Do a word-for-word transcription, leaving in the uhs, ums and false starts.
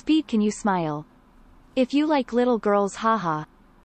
speed can you smile? If you like little girls haha,